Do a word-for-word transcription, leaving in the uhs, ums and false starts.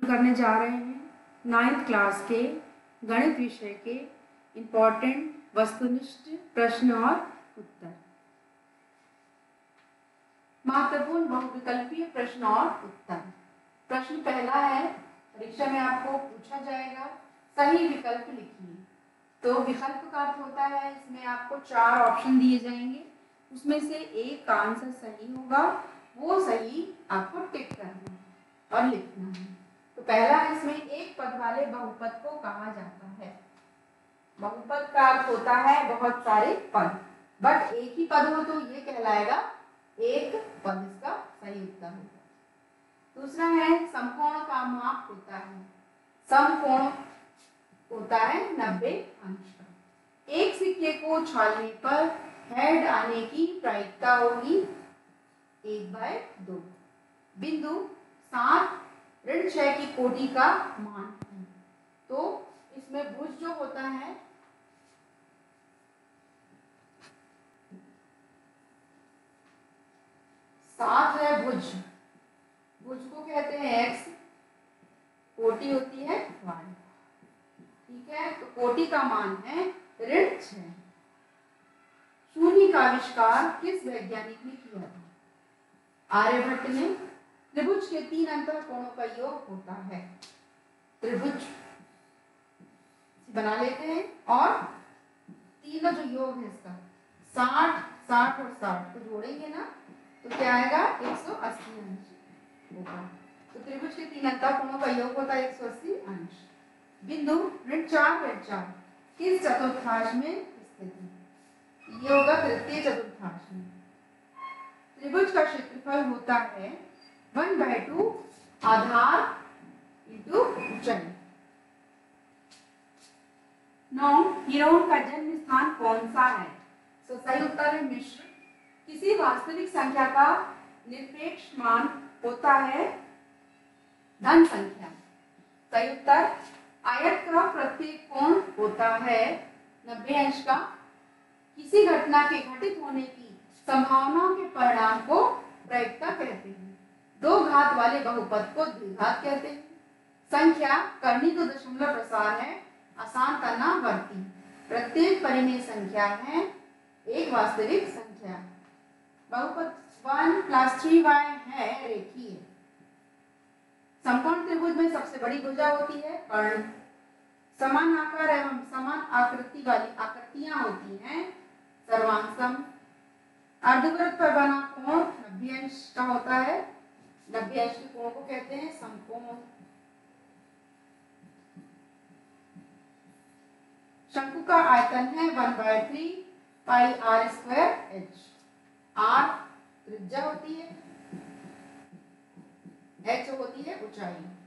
करने जा रहे हैं नाइन्थ क्लास के गणित विषय के इम्पोर्टेंट वस्तुनिष्ठ प्रश्न और उत्तर। महत्वपूर्ण बहुविकल्पीय प्रश्न और उत्तर। प्रश्न पहला है, परीक्षा में आपको पूछा जाएगा सही विकल्प लिखिए। तो विकल्प का अर्थ होता है इसमें आपको चार ऑप्शन दिए जाएंगे, उसमें से एक का आंसर सही होगा, वो सही आपको टिक करना है और लिखना है। तो पहला है, इसमें एक पद वाले बहुपद को कहा जाता है। बहुपद का अर्थ होता है बहुत सारे पद, बट एक ही पद हो तो ये कहलाएगा एक पद, इसका सही उत्तर होगा। दूसरा है, समकोण का माप होता है। समकोण होता है नब्बे अंश का। एक सिक्के को उछालने पर हेड आने की प्रायिकता होगी एक बाय दो। बिंदु सात ऋण छह की कोटि का मान है। तो इसमें भुज जो होता है सात है भुज, भुज को कहते हैं एक्स, कोटि होती है वाई। ठीक है, तो कोटि का मान है ऋण छह। शून्य का आविष्कार किस वैज्ञानिक ने किया था? आर्यभट्ट ने। त्रिभुज के तीन अंतः कोणों का योग होता है। त्रिभुज बना लेते हैं और तीनों जो योग है इसका साठ साठ और साठ को जोड़ेंगे ना तो क्या आएगा एक सौ अस्सी अंश होगा। तो त्रिभुज के तीन अंतः कोणों का योग होता है एक सौ अस्सी अंश। बिंदु ऋण चार ऋण चार किस चतुर्थांश में स्थित है? ये होगा तृतीय चतुर्थांश में। त्रिभुज का क्षेत्रफल होता है वन बाय टू आधार इंटू ऊंचाई। नौ, हिरोन का जन्म स्थान कौन सा है? तो सही उत्तर है मिश्र। किसी वास्तविक संख्या का निरपेक्ष मान होता है धन संख्या। सही उत्तर। आयत का प्रत्येक कोण होता है नब्बे अंश का। किसी घटना के घटित होने की संभावना के परिणाम को प्रायिकता कहते हैं। दो घात वाले बहुपद को द्विघात कहते हैं। संख्या करनी तो दशमलव प्रसार है, आसान करना बढ़ती। प्रत्येक परिमेय संख्या है एक वास्तविक संख्या। बहुपद वन प्लस थ्री वाई है रेखीय। समकोण त्रिभुज में सबसे बड़ी भुजा होती है कर्ण। समान आकार एवं समान आकृति वाली आकृतियां होती हैं सर्वांशम। अर्धवृत्त पर बना कोण नब्बे अंश का होता है। नब्बे अंश के कोण को कहते हैं समकोण। शंकु का आयतन है one by three pi r square h. R त्रिज्या होती है, एच होती है ऊंचाई।